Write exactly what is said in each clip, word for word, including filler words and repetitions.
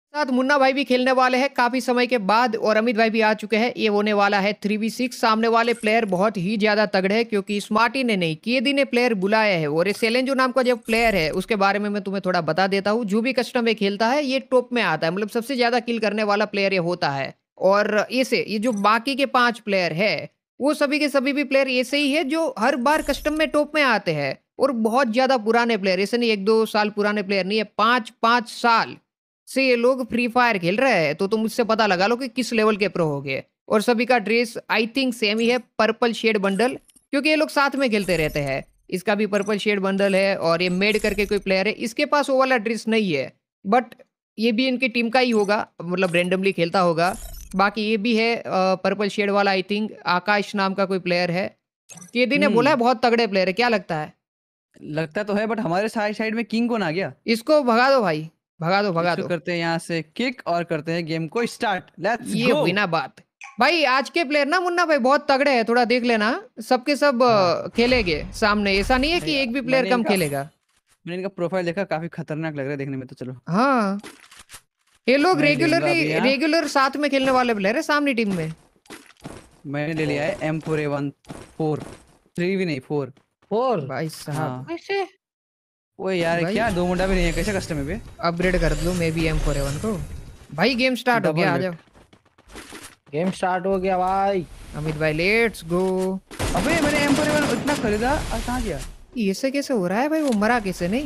साथ मुन्ना भाई भी खेलने वाले हैं काफी समय के बाद और अमित भाई भी आ चुके हैं। ये होने वाला है थ्री वी सिक्स। सामने वाले प्लेयर बहुत ही ज्यादा तगड़े हैं क्योंकि स्मार्टी ने नहीं केदी ने प्लेयर बुलाया है और ये सेलेंजो नाम का जो प्लेयर है उसके बारे में मैं तुम्हें थोड़ा बता देता हूँ। जो भी कस्टम में खेलता है ये टॉप में आता है, मतलब सबसे ज्यादा किल करने वाला प्लेयर ये होता है। और इसे ये जो बाकी के पांच प्लेयर है वो सभी के सभी भी प्लेयर ऐसे ही है जो हर बार कस्टम में टॉप में आते हैं और बहुत ज्यादा पुराने प्लेयर, ऐसे नहीं एक दो साल पुराने प्लेयर नहीं है, पांच पांच साल से ये लोग फ्री फायर खेल रहे हैं। तो तुम मुझसे पता लगा लो कि किस लेवल के प्रो हो गए। और सभी का ड्रेस आई थिंक सेम ही है, पर्पल शेड बंडल, क्योंकि ये लोग साथ में खेलते रहते हैं। इसका भी पर्पल शेड बंडल है और ये मेड करके कोई प्लेयर है, इसके पास वो वाला ड्रेस नहीं है, बट ये भी इनकी टीम का ही होगा, मतलब रेंडमली खेलता होगा। बाकी ये भी है पर्पल शेड वाला, आई थिंक आकाश नाम का कोई प्लेयर है। केदी ने बोला है बहुत तगड़े प्लेयर है, क्या लगता है? लगता तो है, बट हमारे साइड साइड में किंग कौन आ गया? इसको भगा दो भाई, भगा दो भगा इसको दो। करते हैं यहाँ से किक और करते हैं गेम को स्टार्ट। लेट्स ये गो। हुई ना बात। भाई आज के प्लेयर ना मुन्ना भाई बहुत तगड़े हैं, थोड़ा देख लेना। सबके सब हाँ। अ, खेलेंगे सामने, ऐसा नहीं है कि एक भी प्लेयर मैंने कम इनका खेलेगा। मैंने इनका प्रोफाइल देखा, काफी खतरनाक लग रहा है देखने में। तो चलो हाँ, ये लोग मैं लूंगा रेगुलरली अभी यहाँ। रेगुलर साथ में खेलने वाले प्लेयर है सामने टीम में। मैंने ले लिया है M four A one four, three भी नहीं फोर। फोर भाई साहब हाँ। कैसे? ओए यार भाई क्या दो मुंडा भी नहीं है, कैसे कस्टम है बे? अपग्रेड कर दो मैं भी एम फोर एवन को। भाई गेम स्टार्ट हो गया, आ डबल जाओ। गेम स्टार्ट हो गया भाई। अमित भाई लेट्स गो। अबे मैंने एम फोर ए वन इतना खरीदा और कहाँ गया? ऐसे कैसे हो रहा है भाई? वो मरा कैसे नहीं?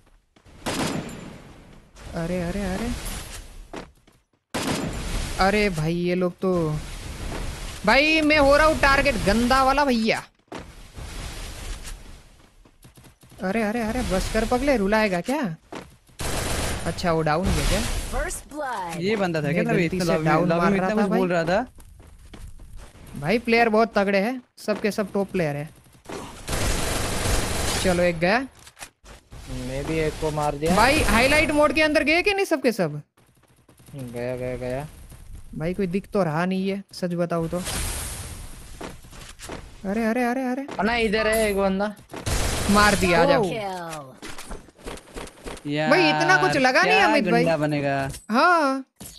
अरे अरे अरे अरे भाई ये लोग तो, भाई मैं हो रहा हूँ टारगेट गंदा वाला भैया। अरे अरे अरे बस कर पगले, रुलाएगा क्या? अच्छा वो डाउन है क्या? ये बंदा था क्या मैं तभी गलती इतना से लॉबी डाउन में मार लॉबी में रहा इतना था कुछ बोल भाई। रहा था। भाई प्लेयर बहुत तगड़े हैं, सबके सब टॉप प्लेयर है। चलो एक गया। मैं भी एक को मार दिया। भाई हाईलाइट मोड के अंदर गए कि नहीं सबके सब? गया गया गया। भाई कोई दिख तो रहा नहीं है सच बताऊँ तो। अरे अरे अरे अरे ना इधर है एक बंदा, मार दिया, आ जाओ। यार भाई इतना कुछ लगा नहीं क्या अमित भाई। गुंडा बनेगा। हाँ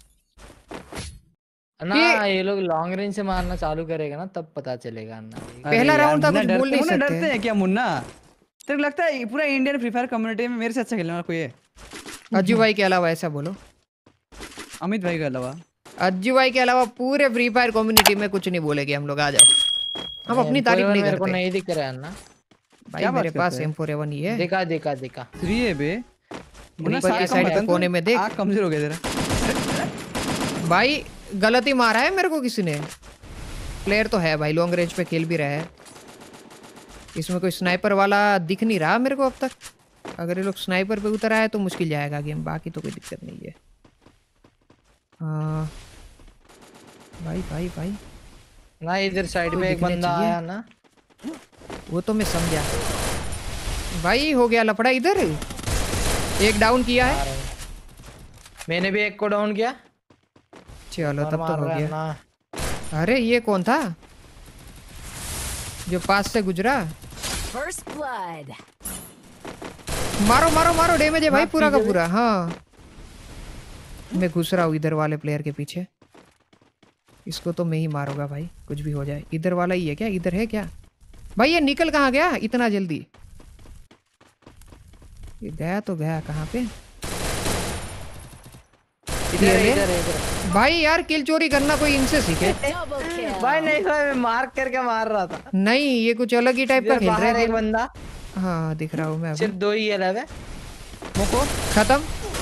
ना ये- ये लोग लॉन्ग रेंज से मारना चालू करेगा ना तब पता चलेगा ना। अरे पहला यार, राउंड था, मुन्ना कुछ डरते- बोल नहीं मुन्ना सकते। डरते हैं क्या मुन्ना? तेरे को लगता है पूरा इंडियन फ्री फायर कम्युनिटी में मेरे से अच्छा खेलने वाला कोई है? अज्जू भाई के अलावा ऐसा बोलो। अमित भाई के अलावा। अज्जू भाई के अलावा पूरे फ्री फायर कम्युनिटी में कुछ नहीं बोलेगे हम लोग, आ जाओ। हम अपनी तारीफ नहीं मेरे को करते नहीं दिख रहा है ना भाई। क्या बात मेरे पास करते हैं? एम फोर एवन ही है। दिखा दिखा दिखा। थ्री है बे। मुन्ना ऊपर के साथ साइड का के बटन कोने तो- में देख। आँख कमजोर हो गया तेरा। भाई गलती मारा है मेरे को किसी ने। प्लेयर तो है भाई, लॉन्ग रेंज पे खेल भी रहा है। इसमें कोई स्नाइपर वाला दिख नहीं रहा मेरे को अब तक। अगर ये लोग स्नाइपर पे उतर आए तो मुश्किल जाएगा गेम, बाकी तो कोई दिक्कत नहीं है। हाँ भाई भाई भाई ना इधर साइड तो में एक दिखने बंदा चाहिए। आया ना। वो तो मैं समझा भाई। हो गया लफड़ा इधर, एक डाउन किया है। मैंने भी एक को डाउन किया। चलो और तब तो मार हो रहा है गया। ना। अरे ये कौन था जो पास से गुजरा? मारो मारो मारो, डैमेज है भाई पूरा का पूरा। हाँ मैं घुस रहा हूँ इधर वाले प्लेयर के पीछे। इसको तो मैं ही मारूंगा भाई, कुछ भी हो जाए। इधर वाला ही है क्या? इधर है क्या भाई? ये निकल कहाँ गया इतना जल्दी? ये गया तो गया कहाँ पे? इधर ये है, ले। इधर है, इधर भाई यार किल चोरी करना कोई इनसे सीखे। है। भाई नहीं भाई मैं मार्क करके मार रहा था। नहीं ये कुछ अलग ही टाइप का इधर खेल रहे बाहर एक थे। बंदा, हाँ दिख रहा हूँ मैं अभी। सिर्फ दो ही है लवे। मुको खत्म।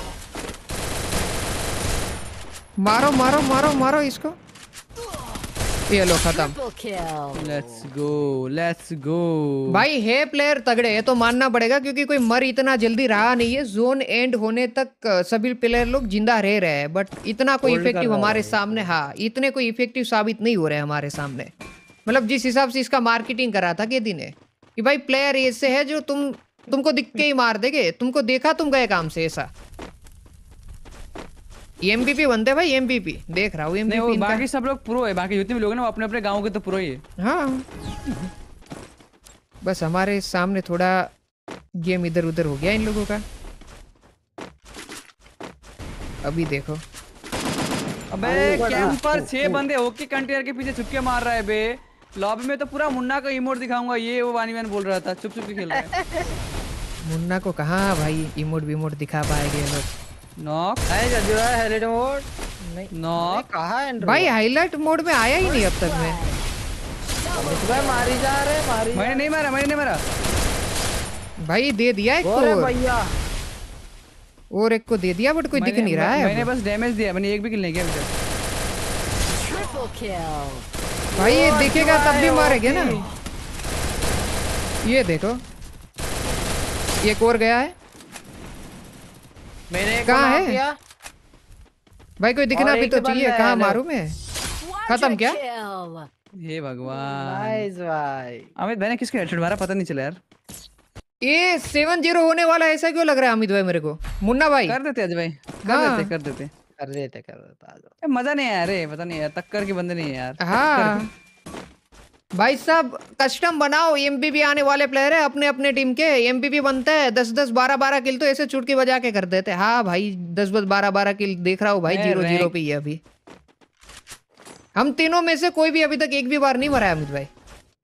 मारो मारो मारो मारो इसको। ये लो खत्म। Let's go let's go. भाई है प्लेयर तगड़े है तो मानना पड़ेगा, क्योंकि कोई मर इतना जल्दी रहा नहीं है। जोन एंड होने तक अ, सभी प्लेयर लोग जिंदा रह रहे हैं, बट इतना कोई Hold कर इफेक्टिव रहा हमारे है। सामने, हाँ इतने कोई इफेक्टिव साबित नहीं हो रहे हैं हमारे सामने। मतलब जिस हिसाब से इसका मार्केटिंग करा था केदी ने कि भाई प्लेयर ऐसे है जो तुम तुमको दिख के ही मार देंगे, तुमको देखा तुम गए काम से, ऐसा। एमवीपी बनते भाई, एमवीपी देख रहा हूँ नहीं वो एमवीपी बाकी सब लोग प्रो है, बाकी जितने भी लोग हैं ना वो अपने अपने गांव के तो प्रो ही है। हाँ बस हमारे सामने थोड़ा गेम इधर उधर हो गया इन लोगों का। अभी देखो अबे कैंपर छह बंदे होके कंटेनर के पीछे छुप के मार रहा है बे। लॉबी में तो पूरा मुन्ना का इमोट दिखाऊंगा, ये वो वानी वैन बोल रहा था, चुप चुप के खेल रहा है। मुन्ना को कहाँ भाई इमोट विमोट दिखा पाएंगे ये लोग। नॉक नहीं जल्दी रहा हाईलाइट मोड नहीं नॉक कहाँ है एंड्रो भाई हाईलाइट मोड में आया ही नहीं अब तक में। भाई मारी जा रहे मारी जा मैंने नहीं मारा, मैंने नहीं मारा भाई दे दिया एक अरे को भैया और एक को दे दिया बट कोई दिख मैंने- नहीं रहा है मैंने अब। बस डैमेज दिया, मैंने एक भी किल नहीं किया अभी तक। भाई ये दिखेगा तब भी मारेंगे ना। ये देखो एक और गया है। मैंने एक कहाँ को है? knock किया। भाई कोई दिखना और भी एक तो ही चाहिए, बंदा कहाँ है, मारू मैं? खत्म क्या? हे भगवान, नाइस भाई अमित भाई ने किसको हेडशॉट मारा पता नहीं चला यार। ये सेवन जीरो होने वाला है, ऐसा क्यों लग रहा है अमित भाई मेरे को? मुन्ना भाई कर देते अजय भाई, कर हाँ। देते कर देते। कर देते कर देते आ जाओ। ए, मजा नहीं आया रे, पता नहीं यार, टक्कर के बंदे नहीं है यार। हाँ भाई साहब कस्टम बनाओ। एमपीवी आने वाले प्लेयर है अपने अपने टीम के, एमपीवी बनते हैं दस दस बारह बारह किल तो ऐसे चुटकी बजा के कर देते हैं। हाँ भाई दस दस बारह बारह किल देख रहा हूँ भाई, मैं जीरो जीरो रैंक- पे ही है अभी। हम तीनों में से कोई भी अभी तक एक भी बार नहीं मरा है अमित भाई।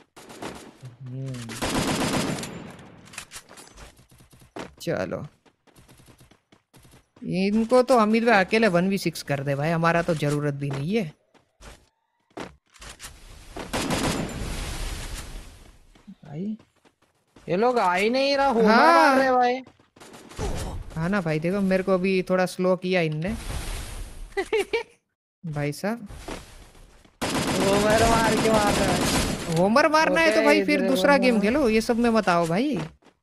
चलो इनको तो अमित भाई अकेले वन वी सिक्स कर दे भाई, हमारा तो जरूरत भी नहीं है भाई। ये लोग आ ही नहीं रहा हो हाँ। मार रहे भाई। हाँ ना भाई, देखो मेरे को अभी थोड़ा स्लो किया इनने भाई साहब। वो मेरे मार के मार रहा है। होमर मारना है तो ओके, भाई फिर इधर दूसरा बंदा। गेम खेलो, ये सब में मत आओ भाई।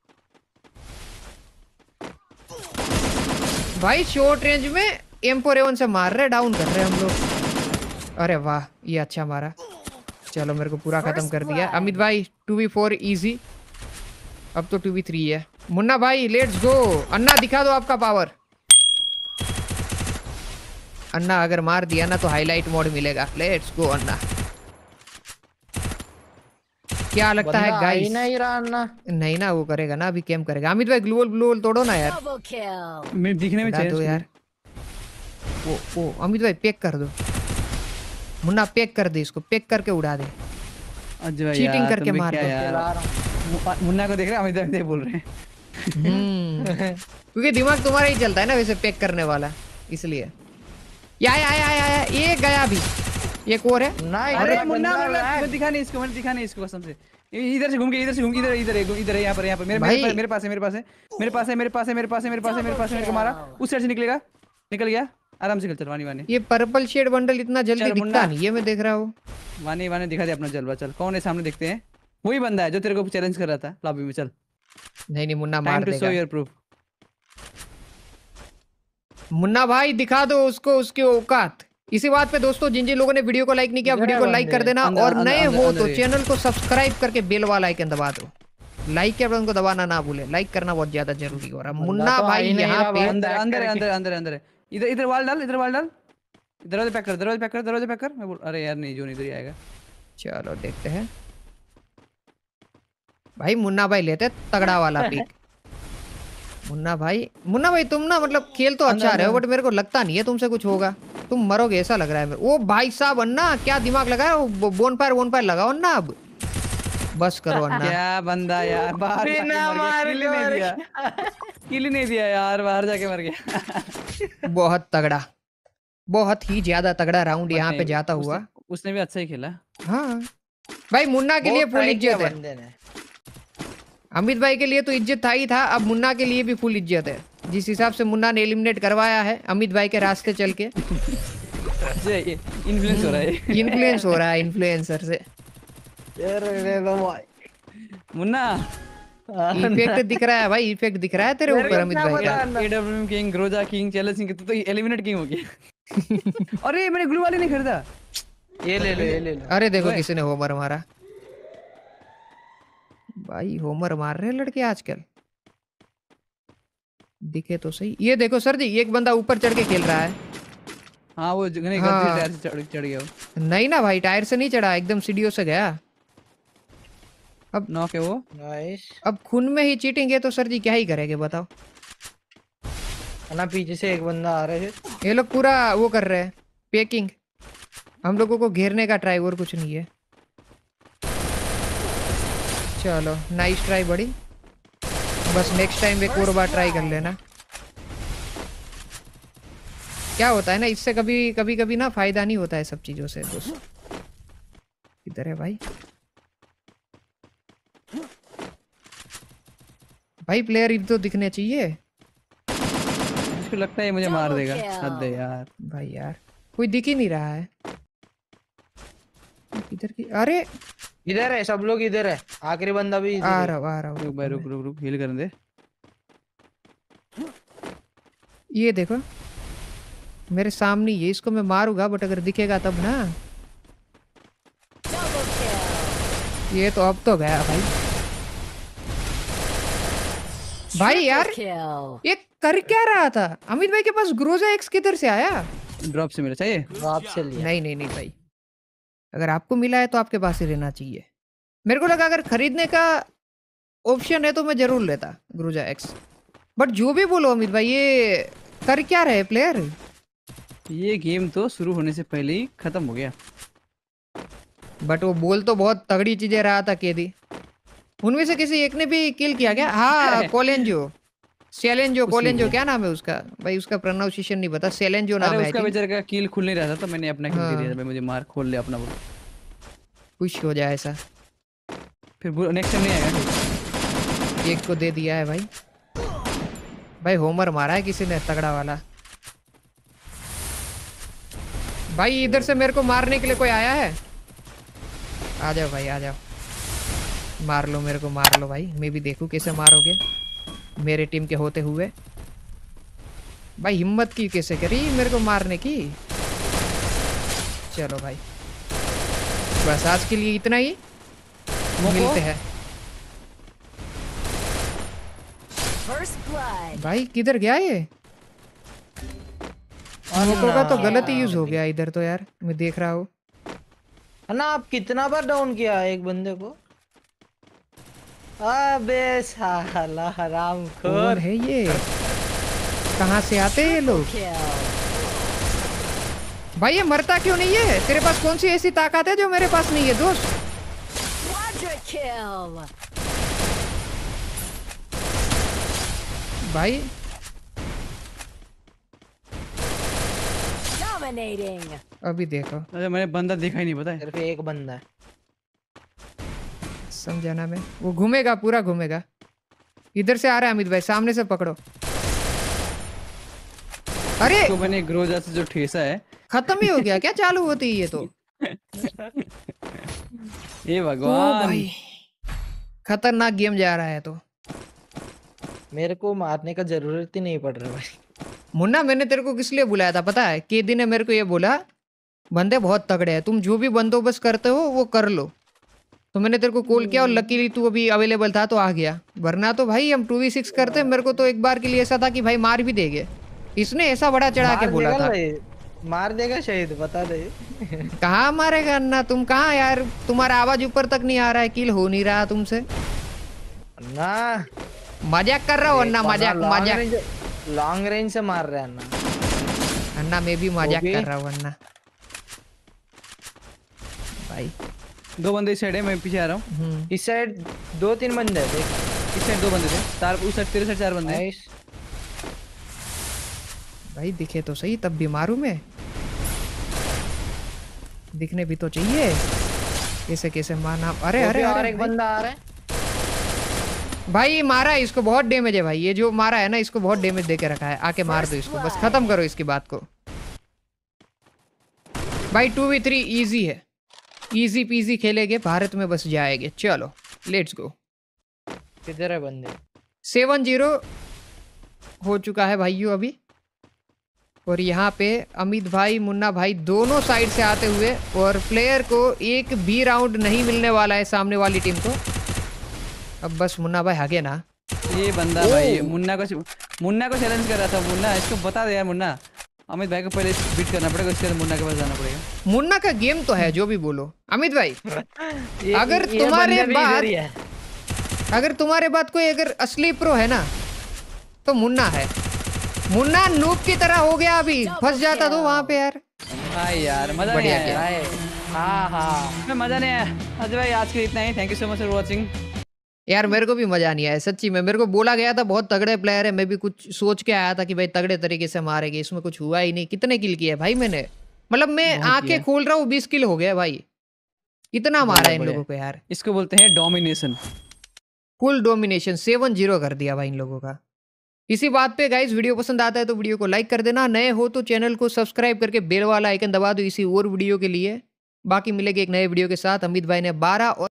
भाई शॉर्ट रेंज में एम फोर एवन से मार रहे, डाउन कर रहे हम लोग। अरे वाह ये अच्छा मारा। चलो मेरे को पूरा खत्म कर दिया अमित भाई। टू वी फोर इजी, अब तो टू वी थ्री है। मुन्ना भाई लेट्स गो। अन्ना दिखा दो आपका पावर। अन्ना अगर मार दिया ना तो हाईलाइट मोड मिलेगा। लेट्स गो अन्ना। क्या लगता है बंदा आ ही गाइस? नहीं रहा ना। नहीं ना वो करेगा ना, अभी कैम करेगा। अमित भाई ग्लूवल ग्लूवल तोड़ो ना यार। मेरे दिखने में हटा चाहिए दो इसको। यार। ओ ओ अमित भाई पैक कर दो। मुन्ना पैक कर दे इसको, पैक करके उड़ा दे। अजय भाई चीटिंग यार, करके तुम भी मार क्या दो। यार। चला रहा हूँ। मु- मुन्ना को देख रहे हैं, अमित भाई बोल रहे हैं। हम्म क्योंकि दिमाग तुम्हारा ही चलता है ना वैसे पैक करने वाला, इसलिए। या या या या या ये गया भी। एक और है। नहीं अरे बंदा मुन्ना बंदा मुन्ना, है। मैंने दिखा नहीं इसको, मैंने दिखा नहीं इसको कसम से। ये इधर से घूम के, इधर से घूम के, इधर इधर है, इधर है, यहाँ पर यहाँ पर मेरे भाई। मेरे मेरे पास है, मेरे पास है, मेरे पास है, मेरे पास है, मेरे पास है, मेरे पास है, मेरे पास है, मेरे को मारा। उस साइड से निकलेगा, निकल गया। आराम से चल चल, वानी वानी ये पर्पल शेड बंडल इतना जल्दी चल दिखता मुन्ना। नहीं है, मैं देख रहा हूँ। वानी वानी दिखा दे अपना जलवा। चल कौन है सामने, देखते हैं। वही बंदा है जो तेरे को चैलेंज कर रहा था लॉबी में। चल नहीं नहीं मुन्ना टाइम मार टू शो देगा। Your proof. मुन्ना भाई दिखा दो उसको उसकी औकात। इसी बात पे दोस्तों जिन जिन लोगों ने वीडियो को लाइक नहीं किया इधर वीडियो है को लाइक कर बंदे। देना, अंदर- और अंदर- नए अंदर- हो अंदर तो ये। चैनल को सब्सक्राइब करके बेल वाला आइकन दबा दो। लाइक के बटन को दबाना ना भूले, लाइक करना बहुत ज्यादा जरूरी हो रहा है। बंदा मुन्ना तो आ भाई ही नहीं यहाँ रहा पे भाई। अंदर back अंदर है, करके। अंदर अंदर अंदर है। इधर इधर वाल डाल, इधर वाल डाल। दरवाजे पैक कर, दरवाजे पैक कर, दरवाजे पैक कर। मैं बोल, अरे यार नहीं, जो नहीं इधर ही आएगा। चलो देखते हैं। भाई मुन्ना भाई लेते तगड़ा वाला पिक। मुन्ना भाई मुन्ना भाई तुम ना मतलब खेल तो अच्छा रहे हो, बट मेरे को लगता नहीं है तुमसे कुछ होगा। तुम मरोगे ऐसा लग रहा है मेरे। ओ भाई साहब अन्ना क्या दिमाग लगाया, बोन फायर बोन फायर लगाओ अन्ना। अब बस करो अन्ना। क्या बंदा यार, बाहर जाके बिना मर गया, मार किल के नहीं मर दिया, किल नहीं दिया यार, बाहर जाके मर गया। बहुत तगड़ा, बहुत ही ज्यादा तगड़ा राउंड यहाँ पे नहीं, जाता उसने- हुआ। उसने भी अच्छा ही खेला। हाँ भाई मुन्ना के लिए बहुत फुल try किया इज्जत है। बंदे ने। अमित भाई के लिए तो इज्जत था ही था, अब मुन्ना के लिए भी फुल इज्जत है। जिस हिसाब से मुन्ना ने एलिमिनेट करवाया है अमित भाई के रास्ते चल के। इन्फ्लुएंस हो रहा है इन्फ्लुएंस हो रहा है इन्फ्लुएंसर से। यार ले लो भाई। मुन्ना। इफेक्ट दिख रहा है भाई, इफेक्ट दिख रहा है तेरे ऊपर अमित भाई का। AWM king, Groza king, challenge king, तू तो एलिमिनेट किंग हो गया। अरे मैंने ग्लू वाली नहीं खरीदा। ये ले लो ये ले लो। अरे देखो किसी ने होमर मारा। भाई होमर मार रहे हैं लड़के आजकल, दिखे तो सही। ये देखो सर जी, एक बंदा ऊपर चढ़ के खेल रहा है। हाँ वो ज- नहीं, हाँ। गलती से टायर से चढ़ चढ़ गया वो। नहीं ना भाई, टायर से नहीं चढ़ा, एकदम सीढ़ियों से गया। नॉक है वो। नाइस। अब खून में ही चीटिंग है तो सर जी क्या ही करेंगे बताओ। ना पीछे से एक बंदा आ रहा है। ये लोग पूरा वो कर रहे हैं, पेकिंग। हम लोगों को घेरने का ट्राई, और कुछ नहीं है। चलो नाइस ट्राई बड़ी, बस नेक्स्ट टाइम एक और बार ट्राई कर लेना। क्या होता है ना, इससे कभी कभी कभी ना फायदा नहीं होता है सब चीजों से दोस्त। किधर है भाई? भाई प्लेयर इब तो दिखने चाहिए। इसको लगता है मुझे मार देगा। हद है यार। भाई यार कोई दिख ही नहीं रहा है। इधर की, अरे इधर है, सब लोग इधर है। आखिरी बंदा भी इधर आ है। रहा हूँ, आ रहा रुक हूँ। भाई, रुक रुक रुक, हील करने दे। ये देखो मेरे सामने ही है, इसको मैं मारूंगा बट अगर दिखेगा तब ना। ये तो अब तो गया भाई। भाई यार ये कर क्या रहा था? अमित भाई के पास ग्रोजा एक्स किधर से आया? ड्रॉप से मिला चाहिए। बाप से लिया। नहीं नहीं नहीं भाई, अगर आपको मिला है तो आपके पास ही रहना चाहिए। मेरे को लगा अगर खरीदने का ऑप्शन है तो मैं जरूर लेता ग्रोजा एक्स। बट जो भी बोलो अमित भाई, ये कर क्या रहे प्लेयर? ये गेम तो शुरू होने से पहले ही खत्म हो गया। बट वो बोल तो बहुत तगड़ी चीजें रहा था केदी। उनमें से किसी एक ने भी किल किया क्या? हाँ कोलेंजो, सेलेंजो, कोलेंजो क्या नाम है उसका भाई? उसका प्रोनाउंसिएशन नहीं पता, सेलेंजो नाम अरे है। उसका बेचारे का किल खुल नहीं रहा था तो मैंने अपना किल दे दिया था भाई। मुझे मार खोल ले अपना, बोल खुश हो जाए ऐसा। फिर नेक्स्ट टाइम नहीं आएगा। एक को दे दिया है भाई। भाई होमर मारा है किसी ने तगड़ा वाला। भाई इधर से मेरे को मारने के लिए कोई आया है? आ जाओ भाई आ जाओ, मार लो मेरे को, मार लो भाई। मैं भी देखूं कैसे मारोगे मेरे टीम के होते हुए। भाई हिम्मत की कैसे करी मेरे को मारने की। चलो भाई बस आज के लिए इतना ही, मिलते हैं। भाई किधर गया ये? मोको का तो गलत ही यूज हो गया इधर तो यार, मैं देख रहा हूँ। है ना, आप कितना बार डाउन किया एक बंदे को? अबे साला हराम कौन खोर। है ये? कहाँ से आते हैं ये लोग? भाई ये मरता क्यों नहीं है? तेरे पास कौन सी ऐसी ताकत है जो मेरे पास नहीं है दोस्त? भाई अभी देखो। अरे मैंने बंदा देखा ही नहीं, पता है। सिर्फ एक बंदा है। समझाना में वो घूमेगा, पूरा घूमेगा। इधर से आ रहा है अमित भाई, सामने से पकड़ो। अरे तो मैंने ग्रोजा से जो ठेसा है खत्म ही हो गया क्या? चालू होती है ये तो। ये ओ भगवान भाई खतरनाक गेम जा रहा है तो। मेरे को मारने का जरूरत ही नहीं पड़ रहा भाई। मुन्ना मैंने तेरे को किस लिए बुलाया था पता है? केदी ने मेरे को ये बोला बंदे बहुत तगड़े हैं, तुम जो भी बंदोबस्त करते हो वो कर लो। तो मैंने तेरे को कॉल किया और लकीली तू अभी अवेलेबल था तो आ गया, वरना तो भाई हम टू वी सिक्स करते। मेरे को तो एक बार के लिए ऐसा था कि भाई मार भी देंगे। इसने ऐसा बड़ा चढ़ा के बोला था। मार देगा शहीद, बता दे। कहाँ मारेगा अन्ना? तुम कहाँ यार, तुम्हारा आवाज ऊपर तक नहीं आ रहा है, किल हो नहीं रहा तुमसे। ना मजाक कर रहा हो अन्ना, मजाक मजाक। लॉन्ग रेंज से मार रहे हैं अन्ना। अन्ना मैं भी मजाक कर रहा हूँ अन्ना भाई। दो बंदे इस साइड है, मैं पीछे आ रहा हूँ। इस साइड दो तीन बंदे हैं, देख। इस साइड दो बंदे थे, चार उस साइड, तेरे साइड चार बंदे हैं। भाई दिखे तो सही, तब भी मारूं मैं? दिखने भी तो चाहिए। कैसे कैसे मारना? अरे अरे और अरे एक बंदा आ रहा है भाई। मारा है इसको, बहुत डैमेज है भाई। ये जो मारा है ना इसको बहुत डैमेज दे के रखा है। आके मार दो इसको, बस खत्म करो इसकी बात को भाई। टू वी थ्री इजी है, इजी पीजी खेलेंगे, भारत में बस जाएंगे। चलो लेट्स गो। किधर है बंदे? सेवन जीरो हो चुका है भाइयों अभी। और यहाँ पे अमित भाई मुन्ना भाई दोनों साइड से आते हुए, और प्लेयर को एक भी राउंड नहीं मिलने वाला है सामने वाली टीम को। अब बस मुन्ना भाई आगे ना। ये बंदा भाई मुन्ना को मुन्ना को चैलेंज कर रहा था। मुन्ना इसको बता दे यार, मुन्ना अमित भाई को पहले बीट करना पड़ेगा, उसके बाद मुन्ना के पास जाना पड़ेगा। मुन्ना का गेम तो है जो भी बोलो अमित भाई। ये, अगर ये तुम्हारे बंदा भी बाद इधर ही है। अगर तुम्हारे बाद कोई अगर असली प्रो है ना तो मुन्ना है। मुन्ना नूब की तरह हो गया अभी, फंस जाता तो वहां पे यार। भाई यार मजा नहीं बढ़िया आया किया। यार। हाँ हाँ मैं मजा नहीं आया। अजय भाई आज के लिए इतना ही। Thank you so much for watching. यार मेरे को भी मजा नहीं आया सच्ची में। मेरे को बोला गया था बहुत तगड़े प्लेयर है, मैं भी कुछ सोच के आया था कि भाई तगड़े तरीके से मारेंगे, इसमें कुछ हुआ ही नहीं। कितने किल किए भाई मैंने, मतलब मैं बहुत आंखें किया। खोल रहा हूँ बीस किल हो गया भाई। इतना मारा बढ़िया इन बढ़िया। लोगों को यार, इसको बोलते हैं domination. Full domination, seven zero कर दिया भाई इन लोगों का। इसी बात पे गाइस वीडियो पसंद आता है तो वीडियो को लाइक कर देना, नए हो तो चैनल को सब्सक्राइब करके बेल वाला आइकन दबा दो इसी और वीडियो के लिए। बाकी मिलेंगे एक नए वीडियो के साथ। अमित भाई ने बारह और